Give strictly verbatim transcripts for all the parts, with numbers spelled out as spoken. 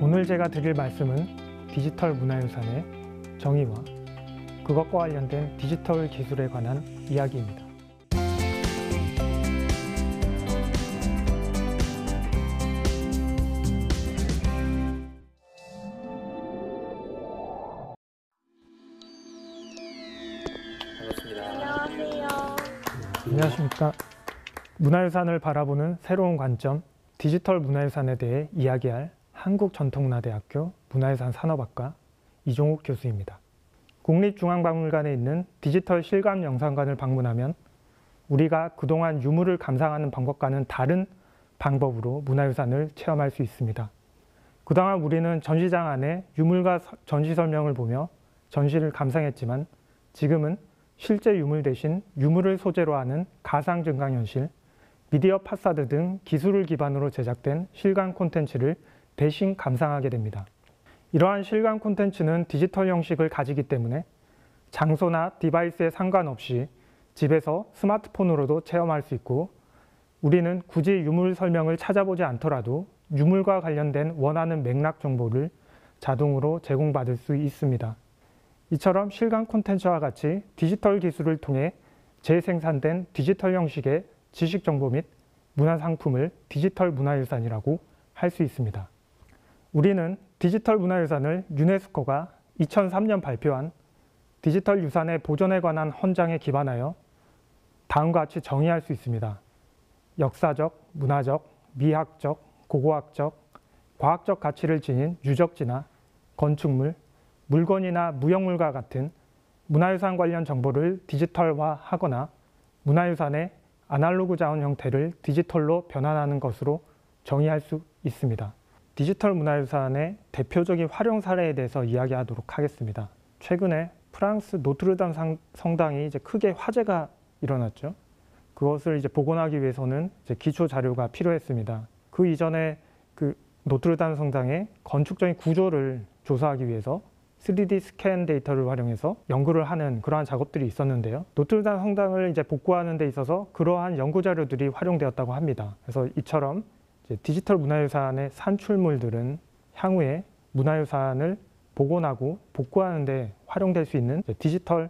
오늘 제가 드릴 말씀은 디지털 문화유산의 정의와 그것과 관련된 디지털 기술에 관한 이야기입니다. 반갑습니다. 안녕하세요. 안녕하십니까. 문화유산을 바라보는 새로운 관점, 디지털 문화유산에 대해 이야기할 한국전통문화대학교 문화유산 산업학과 이종욱 교수입니다. 국립중앙박물관에 있는 디지털 실감 영상관을 방문하면 우리가 그동안 유물을 감상하는 방법과는 다른 방법으로 문화유산을 체험할 수 있습니다. 그동안 우리는 전시장 안에 유물과 전시 설명을 보며 전시를 감상했지만 지금은 실제 유물 대신 유물을 소재로 하는 가상 증강현실, 미디어 파사드 등 기술을 기반으로 제작된 실감 콘텐츠를 대신 감상하게 됩니다. 이러한 실감 콘텐츠는 디지털 형식을 가지기 때문에 장소나 디바이스에 상관없이 집에서 스마트폰으로도 체험할 수 있고, 우리는 굳이 유물 설명을 찾아보지 않더라도 유물과 관련된 원하는 맥락 정보를 자동으로 제공받을 수 있습니다. 이처럼 실감 콘텐츠와 같이 디지털 기술을 통해 재생산된 디지털 형식의 지식 정보 및 문화 상품을 디지털 문화유산이라고 할 수 있습니다. 우리는 디지털 문화유산을 유네스코가 이천삼 년 발표한 디지털 유산의 보존에 관한 헌장에 기반하여 다음과 같이 정의할 수 있습니다. 역사적, 문화적, 미학적, 고고학적, 과학적 가치를 지닌 유적지나 건축물, 물건이나 무형물과 같은 문화유산 관련 정보를 디지털화하거나 문화유산의 아날로그 자원 형태를 디지털로 변환하는 것으로 정의할 수 있습니다. 디지털 문화유산의 대표적인 활용 사례에 대해서 이야기하도록 하겠습니다. 최근에 프랑스 노트르담 성당이 이제 크게 화재가 일어났죠. 그것을 이제 복원하기 위해서는 이제 기초 자료가 필요했습니다. 그 이전에 그 노트르담 성당의 건축적인 구조를 조사하기 위해서 쓰리디 스캔 데이터를 활용해서 연구를 하는 그러한 작업들이 있었는데요. 노트르담 성당을 이제 복구하는 데 있어서 그러한 연구 자료들이 활용되었다고 합니다. 그래서 이처럼 이제 디지털 문화유산의 산출물들은 향후에 문화유산을 복원하고 복구하는 데 활용될 수 있는 디지털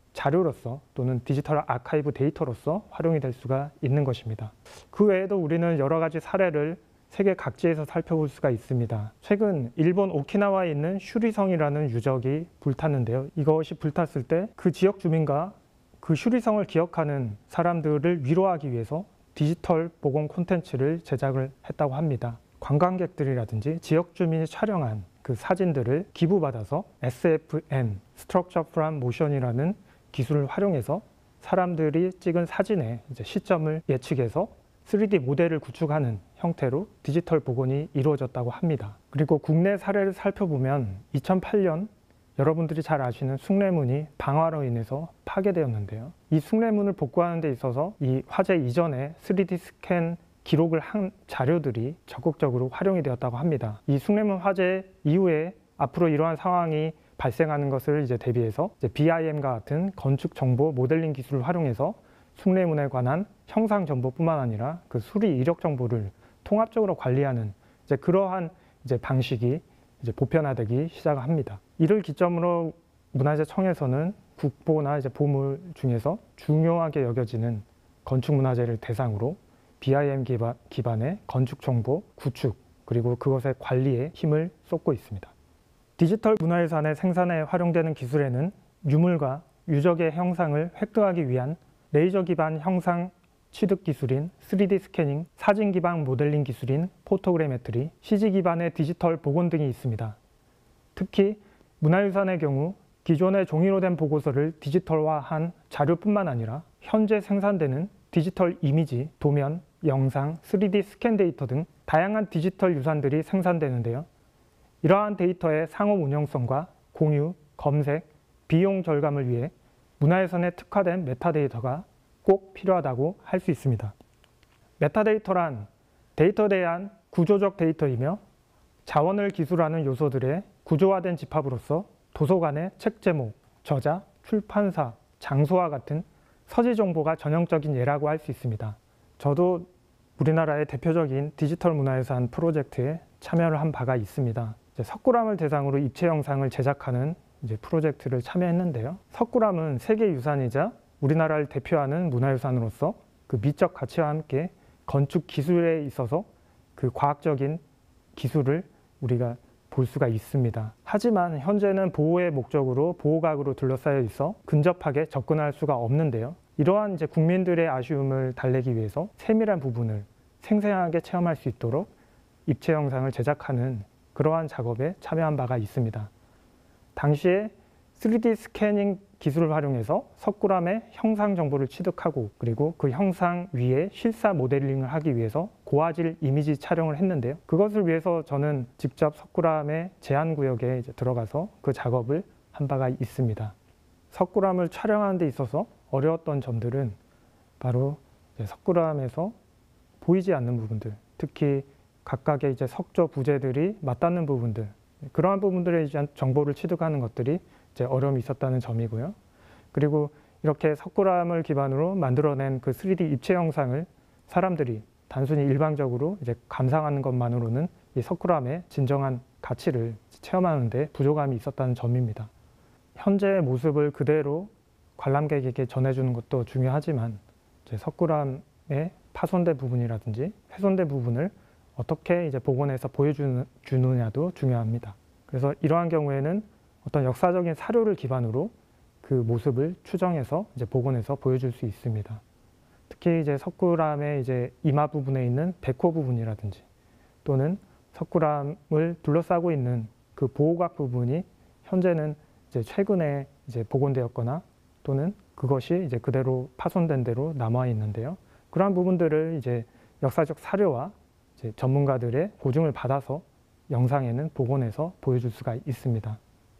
자료로서 또는 디지털 아카이브 데이터로서 활용이 될 수가 있는 것입니다. 그 외에도 우리는 여러 가지 사례를 세계 각지에서 살펴볼 수가 있습니다. 최근 일본 오키나와에 있는 슈리성이라는 유적이 불탔는데요. 이것이 불탔을 때 그 지역 주민과 그 슈리성을 기억하는 사람들을 위로하기 위해서 디지털 복원 콘텐츠를 제작을 했다고 합니다. 관광객들이라든지 지역 주민이 촬영한 그 사진들을 기부받아서 에스에프엠, Structure from Motion이라는 기술을 활용해서 사람들이 찍은 사진의 이제 시점을 예측해서 쓰리디 모델을 구축하는 형태로 디지털 복원이 이루어졌다고 합니다. 그리고 국내 사례를 살펴보면 이천팔 년 여러분들이 잘 아시는 숭례문이 방화로 인해서 파괴되었는데요. 이 숭례문을 복구하는 데 있어서 이 화재 이전에 쓰리디 스캔 기록을 한 자료들이 적극적으로 활용이 되었다고 합니다. 이 숭례문 화재 이후에 앞으로 이러한 상황이 발생하는 것을 이제 대비해서 이제 비아이엠과 같은 건축 정보 모델링 기술을 활용해서 숭례문에 관한 형상 정보뿐만 아니라 그 수리 이력 정보를 통합적으로 관리하는 이제 그러한 이제 방식이 이제 보편화되기 시작합니다. 이를 기점으로 문화재청에서는 국보나 이제 보물 중에서 중요하게 여겨지는 건축문화재를 대상으로 비아이엠 기반, 기반의 건축 정보 구축 그리고 그것의 관리에 힘을 쏟고 있습니다. 디지털 문화유산의 생산에 활용되는 기술에는 유물과 유적의 형상을 획득하기 위한 레이저 기반 형상 취득 기술인 쓰리디 스캐닝, 사진 기반 모델링 기술인 포토그래메트리, 씨지 기반의 디지털 복원 등이 있습니다. 특히 문화유산의 경우 기존의 종이로 된 보고서를 디지털화한 자료뿐만 아니라 현재 생산되는 디지털 이미지, 도면, 영상, 쓰리디 스캔 데이터 등 다양한 디지털 유산들이 생산되는데요. 이러한 데이터의 상호 운용성과 공유, 검색, 비용 절감을 위해 문화유산에 특화된 메타데이터가 꼭 필요하다고 할 수 있습니다. 메타데이터란 데이터에 대한 구조적 데이터이며 자원을 기술하는 요소들의 구조화된 집합으로서 도서관의 책 제목, 저자, 출판사, 장소와 같은 서지 정보가 전형적인 예라고 할 수 있습니다. 저도 우리나라의 대표적인 디지털 문화유산 프로젝트에 참여를 한 바가 있습니다. 이제 석굴암을 대상으로 입체 영상을 제작하는 이제 프로젝트를 참여했는데요. 석굴암은 세계유산이자 우리나라를 대표하는 문화유산으로서 그 미적 가치와 함께 건축 기술에 있어서 그 과학적인 기술을 우리가 볼 수가 있습니다. 하지만 현재는 보호의 목적으로 보호각으로 둘러싸여 있어 근접하게 접근할 수가 없는데요. 이러한 이제 국민들의 아쉬움을 달래기 위해서 세밀한 부분을 생생하게 체험할 수 있도록 입체 영상을 제작하는 그러한 작업에 참여한 바가 있습니다. 당시에 쓰리디 스캐닝 기술을 활용해서 석굴암의 형상 정보를 취득하고 그리고 그 형상 위에 실사 모델링을 하기 위해서 고화질 이미지 촬영을 했는데요. 그것을 위해서 저는 직접 석굴암의 제한구역에 이제 들어가서 그 작업을 한 바가 있습니다. 석굴암을 촬영하는 데 있어서 어려웠던 점들은 바로 이제 석굴암에서 보이지 않는 부분들, 특히 각각의 이제 석조 부재들이 맞닿는 부분들, 그러한 부분들에 대한 정보를 취득하는 것들이 이제 어려움이 있었다는 점이고요. 그리고 이렇게 석굴암을 기반으로 만들어낸 그 쓰리디 입체 영상을 사람들이 단순히 일방적으로 이제 감상하는 것만으로는 이 석굴암의 진정한 가치를 체험하는 데 부족함이 있었다는 점입니다. 현재의 모습을 그대로 관람객에게 전해주는 것도 중요하지만 이제 석굴암의 파손된 부분이라든지 훼손된 부분을 어떻게 이제 복원해서 보여주느냐도 중요합니다. 그래서 이러한 경우에는 어떤 역사적인 사료를 기반으로 그 모습을 추정해서 이제 복원해서 보여줄 수 있습니다. 특히 이제 석굴암의 이제 이마 부분에 있는 백호 부분이라든지 또는 석굴암을 둘러싸고 있는 그 보호각 부분이 현재는 이제 최근에 이제 복원되었거나 또는 그것이 이제 그대로 파손된 대로 남아 있는데요. 그러한 부분들을 이제 역사적 사료와 이제 전문가들의 보증을 받아서 영상에는 복원해서 보여줄 수가 있습니다.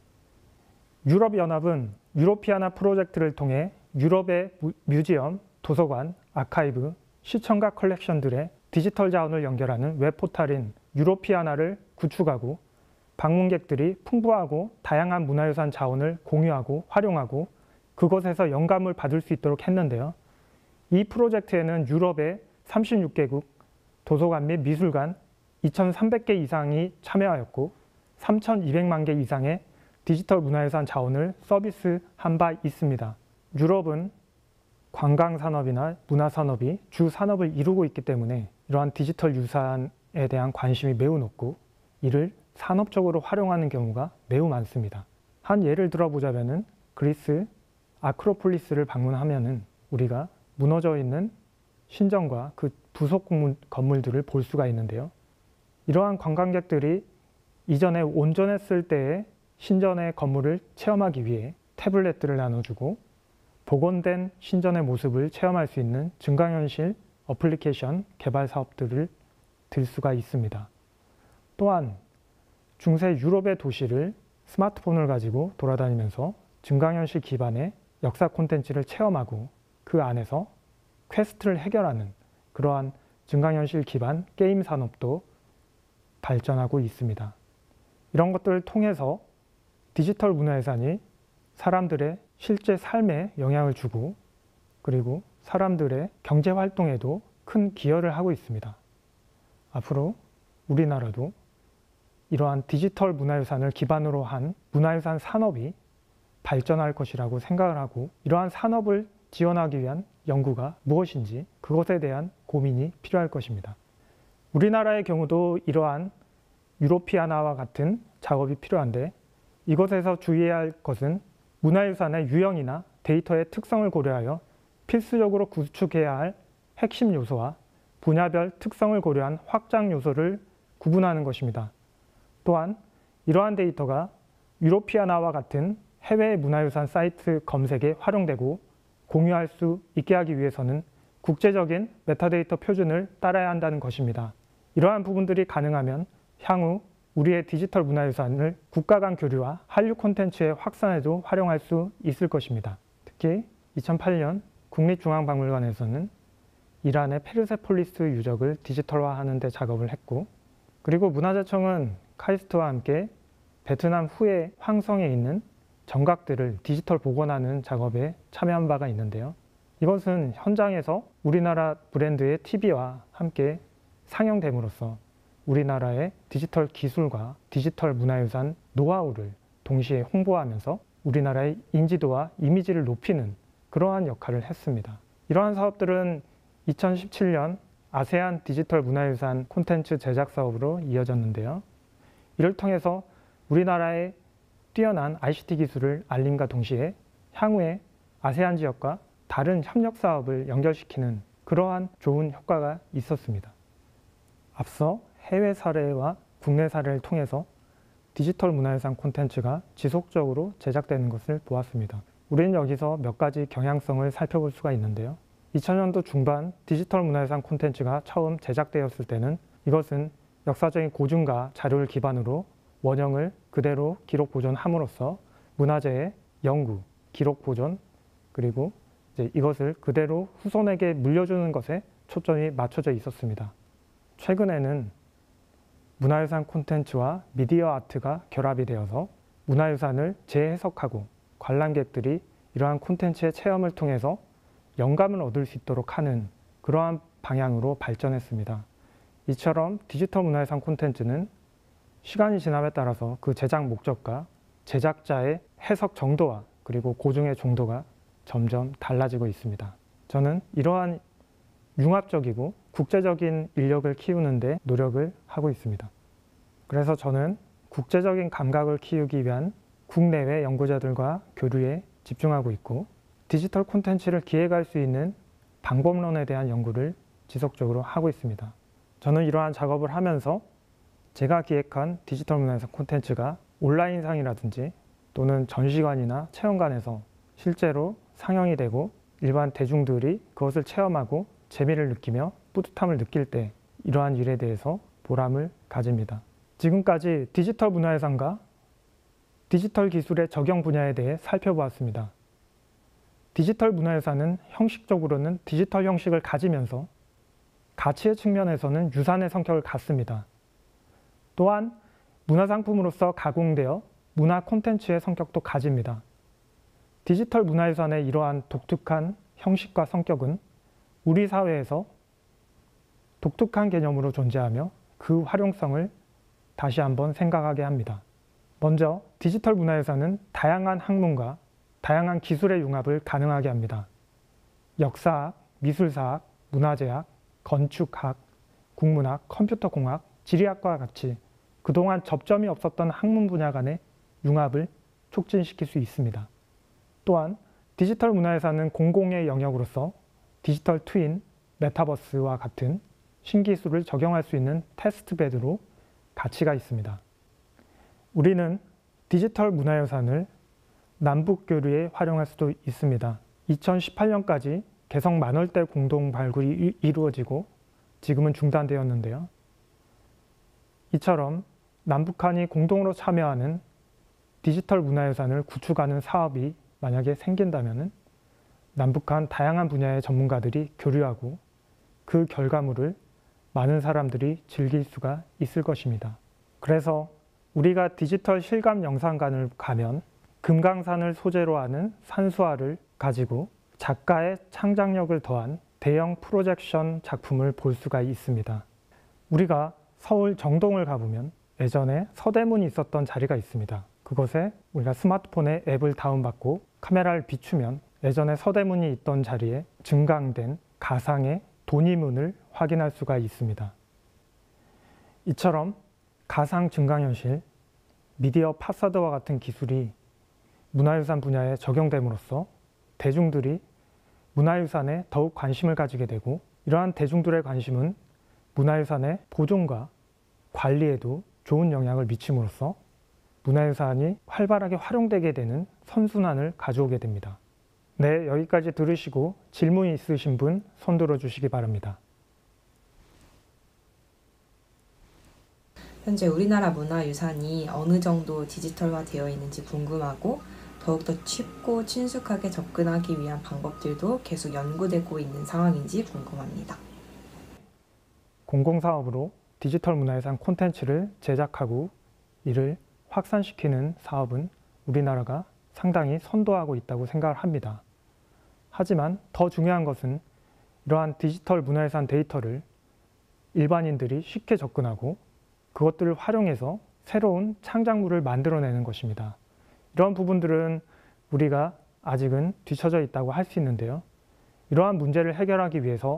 유럽연합은 유로피아나 프로젝트를 통해 유럽의 뮤지엄, 도서관, 아카이브, 시청가 컬렉션들의 디지털 자원을 연결하는 웹포탈인 유로피아나를 구축하고 방문객들이 풍부하고 다양한 문화유산 자원을 공유하고 활용하고 그것에서 영감을 받을 수 있도록 했는데요. 이 프로젝트에는 유럽의 삼십육 개국 도서관 및 미술관 이천삼백 개 이상이 참여하였고 삼천이백만 개 이상의 디지털 문화유산 자원을 서비스한 바 있습니다. 유럽은 관광산업이나 문화산업이 주 산업을 이루고 있기 때문에 이러한 디지털 유산에 대한 관심이 매우 높고 이를 산업적으로 활용하는 경우가 매우 많습니다. 한 예를 들어보자면 그리스 아크로폴리스를 방문하면은 우리가 무너져 있는 신전과 그 부속 건물들을 볼 수가 있는데요. 이러한 관광객들이 이전에 온전했을 때의 신전의 건물을 체험하기 위해 태블릿들을 나눠주고 복원된 신전의 모습을 체험할 수 있는 증강현실 어플리케이션 개발 사업들을 들 수가 있습니다. 또한 중세 유럽의 도시를 스마트폰을 가지고 돌아다니면서 증강현실 기반의 역사 콘텐츠를 체험하고 그 안에서 퀘스트를 해결하는 그러한 증강현실 기반 게임 산업도 발전하고 있습니다. 이런 것들을 통해서 디지털 문화유산이 사람들의 실제 삶에 영향을 주고 그리고 사람들의 경제활동에도 큰 기여를 하고 있습니다. 앞으로 우리나라도 이러한 디지털 문화유산을 기반으로 한 문화유산 산업이 발전할 것이라고 생각을 하고 이러한 산업을 지원하기 위한 연구가 무엇인지 그것에 대한 고민이 필요할 것입니다. 우리나라의 경우도 이러한 유로피아나와 같은 작업이 필요한데 이것에서 주의해야 할 것은 문화유산의 유형이나 데이터의 특성을 고려하여 필수적으로 구축해야 할 핵심 요소와 분야별 특성을 고려한 확장 요소를 구분하는 것입니다. 또한 이러한 데이터가 유로피아나와 같은 해외 문화유산 사이트 검색에 활용되고 공유할 수 있게 하기 위해서는 국제적인 메타데이터 표준을 따라야 한다는 것입니다. 이러한 부분들이 가능하면 향후 우리의 디지털 문화유산을 국가 간 교류와 한류 콘텐츠의 확산에도 활용할 수 있을 것입니다. 특히 이천팔 년 국립중앙박물관에서는 이란의 페르세폴리스 유적을 디지털화하는 데 작업을 했고 그리고 문화재청은 카이스트와 함께 베트남 후에 황성에 있는 정각들을 디지털 복원하는 작업에 참여한 바가 있는데요. 이것은 현장에서 우리나라 브랜드의 티비와 함께 상영됨으로써 우리나라의 디지털 기술과 디지털 문화유산 노하우를 동시에 홍보하면서 우리나라의 인지도와 이미지를 높이는 그러한 역할을 했습니다. 이러한 사업들은 이천십칠 년 아세안 디지털 문화유산 콘텐츠 제작 사업으로 이어졌는데요. 이를 통해서 우리나라의 뛰어난 아이씨티 기술을 알림과 동시에 향후에 아세안 지역과 다른 협력 사업을 연결시키는 그러한 좋은 효과가 있었습니다. 앞서 해외 사례와 국내 사례를 통해서 디지털 문화유산 콘텐츠가 지속적으로 제작되는 것을 보았습니다. 우리는 여기서 몇 가지 경향성을 살펴볼 수가 있는데요. 이천 년도 중반 디지털 문화유산 콘텐츠가 처음 제작되었을 때는 이것은 역사적인 고증과 자료를 기반으로 원형을 그대로 기록 보존함으로써 문화재의 연구, 기록 보존, 그리고 이제 이것을 그대로 후손에게 물려주는 것에 초점이 맞춰져 있었습니다. 최근에는 문화유산 콘텐츠와 미디어 아트가 결합이 되어서 문화유산을 재해석하고 관람객들이 이러한 콘텐츠의 체험을 통해서 영감을 얻을 수 있도록 하는 그러한 방향으로 발전했습니다. 이처럼 디지털 문화유산 콘텐츠는 시간이 지남에 따라서 그 제작 목적과 제작자의 해석 정도와 그리고 고증의 정도가 점점 달라지고 있습니다. 저는 이러한 융합적이고 국제적인 인력을 키우는 데 노력을 하고 있습니다. 그래서 저는 국제적인 감각을 키우기 위한 국내외 연구자들과 교류에 집중하고 있고 디지털 콘텐츠를 기획할 수 있는 방법론에 대한 연구를 지속적으로 하고 있습니다. 저는 이러한 작업을 하면서 제가 기획한 디지털 문화유산 콘텐츠가 온라인상이라든지 또는 전시관이나 체험관에서 실제로 상영이 되고 일반 대중들이 그것을 체험하고 재미를 느끼며 뿌듯함을 느낄 때 이러한 일에 대해서 보람을 가집니다. 지금까지 디지털 문화유산과 디지털 기술의 적용 분야에 대해 살펴보았습니다. 디지털 문화유산은 형식적으로는 디지털 형식을 가지면서 가치의 측면에서는 유산의 성격을 갖습니다. 또한 문화상품으로서 가공되어 문화 콘텐츠의 성격도 가집니다. 디지털 문화유산의 이러한 독특한 형식과 성격은 우리 사회에서 독특한 개념으로 존재하며 그 활용성을 다시 한번 생각하게 합니다. 먼저 디지털 문화유산은 다양한 학문과 다양한 기술의 융합을 가능하게 합니다. 역사학, 미술사학, 문화재학, 건축학, 국문학, 컴퓨터공학, 지리학과 같이 그동안 접점이 없었던 학문 분야 간의 융합을 촉진시킬 수 있습니다. 또한 디지털 문화유산은 공공의 영역으로서 디지털 트윈, 메타버스와 같은 신기술을 적용할 수 있는 테스트베드로 가치가 있습니다. 우리는 디지털 문화유산을 남북교류에 활용할 수도 있습니다. 이천십팔 년까지 개성 만월대 공동 발굴이 이루어지고 지금은 중단되었는데요. 이처럼 남북한이 공동으로 참여하는 디지털 문화유산을 구축하는 사업이 만약에 생긴다면 남북한 다양한 분야의 전문가들이 교류하고 그 결과물을 많은 사람들이 즐길 수가 있을 것입니다. 그래서 우리가 디지털 실감 영상관을 가면 금강산을 소재로 하는 산수화를 가지고 작가의 창작력을 더한 대형 프로젝션 작품을 볼 수가 있습니다. 우리가 서울 정동을 가보면 예전에 서대문이 있었던 자리가 있습니다. 그곳에 우리가 스마트폰에 앱을 다운받고 카메라를 비추면 예전에 서대문이 있던 자리에 증강된 가상의 돈이문을 확인할 수가 있습니다. 이처럼 가상 증강현실, 미디어 파사드와 같은 기술이 문화유산 분야에 적용됨으로써 대중들이 문화유산에 더욱 관심을 가지게 되고 이러한 대중들의 관심은 문화유산의 보존과 관리에도 좋은 영향을 미침으로써 문화유산이 활발하게 활용되게 되는 선순환을 가져오게 됩니다. 네, 여기까지 들으시고 질문이 있으신 분 손 들어주시기 바랍니다. 현재 우리나라 문화유산이 어느 정도 디지털화되어 있는지 궁금하고 더욱더 쉽고 친숙하게 접근하기 위한 방법들도 계속 연구되고 있는 상황인지 궁금합니다. 공공사업으로 디지털 문화유산 콘텐츠를 제작하고 이를 확산시키는 사업은 우리나라가 상당히 선도하고 있다고 생각을 합니다. 하지만 더 중요한 것은 이러한 디지털 문화유산 데이터를 일반인들이 쉽게 접근하고 그것들을 활용해서 새로운 창작물을 만들어내는 것입니다. 이러한 부분들은 우리가 아직은 뒤처져 있다고 할 수 있는데요. 이러한 문제를 해결하기 위해서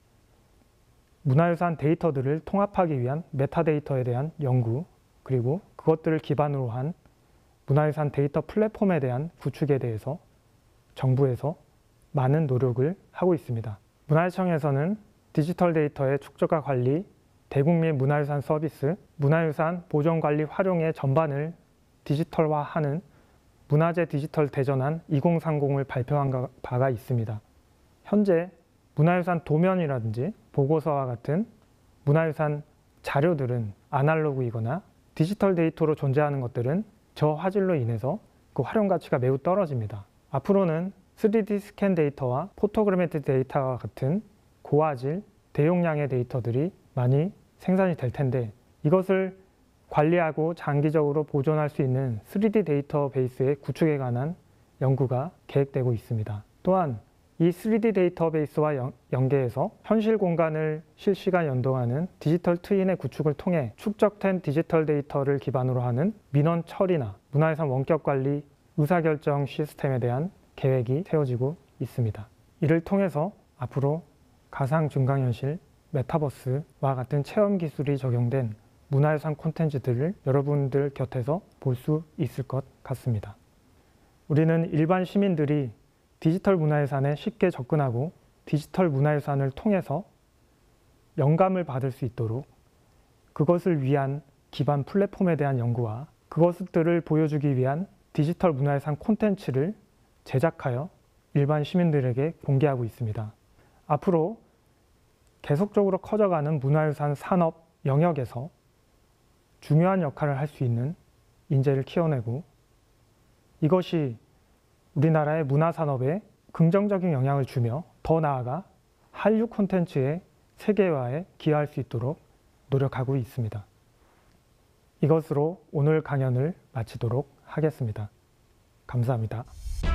문화유산 데이터들을 통합하기 위한 메타데이터에 대한 연구, 그리고 그것들을 기반으로 한 문화유산 데이터 플랫폼에 대한 구축에 대해서 정부에서 많은 노력을 하고 있습니다. 문화유청에서는 디지털 데이터의 축적과 관리, 대국민 문화유산 서비스, 문화유산 보존관리 활용의 전반을 디지털화하는 문화재 디지털 대전환 이공삼공을 발표한 바가 있습니다. 현재 문화유산 도면이라든지 보고서와 같은 문화유산 자료들은 아날로그이거나 디지털 데이터로 존재하는 것들은 저화질로 인해서 그 활용 가치가 매우 떨어집니다. 앞으로는 쓰리디 스캔 데이터와 포토그래메틱 데이터와 같은 고화질, 대용량의 데이터들이 많이 생산이 될 텐데 이것을 관리하고 장기적으로 보존할 수 있는 쓰리디 데이터베이스의 구축에 관한 연구가 계획되고 있습니다. 또한 이 쓰리디 데이터베이스와 연, 연계해서 현실 공간을 실시간 연동하는 디지털 트윈의 구축을 통해 축적된 디지털 데이터를 기반으로 하는 민원 처리나 문화유산 원격 관리, 의사결정 시스템에 대한 계획이 세워지고 있습니다. 이를 통해서 앞으로 가상 증강현실, 메타버스와 같은 체험 기술이 적용된 문화유산 콘텐츠들을 여러분들 곁에서 볼 수 있을 것 같습니다. 우리는 일반 시민들이 디지털 문화유산에 쉽게 접근하고 디지털 문화유산을 통해서 영감을 받을 수 있도록 그것을 위한 기반 플랫폼에 대한 연구와 그것들을 보여주기 위한 디지털 문화유산 콘텐츠를 제작하여 일반 시민들에게 공개하고 있습니다. 앞으로 계속적으로 커져가는 문화유산 산업 영역에서 중요한 역할을 할 수 있는 인재를 키워내고 이것이 우리나라의 문화산업에 긍정적인 영향을 주며 더 나아가 한류 콘텐츠의 세계화에 기여할 수 있도록 노력하고 있습니다. 이것으로 오늘 강연을 마치도록 하겠습니다. 감사합니다.